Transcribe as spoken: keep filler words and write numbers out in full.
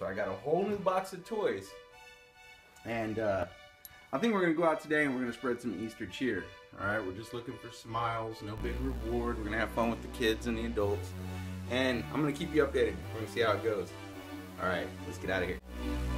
So I got a whole new box of toys. And uh, I think we're going to go out today and we're going to spread some Easter cheer. Alright, we're just looking for smiles, no big reward. We're going to have fun with the kids and the adults. And I'm going to keep you updated. We're going to see how it goes. Alright, let's get out of here.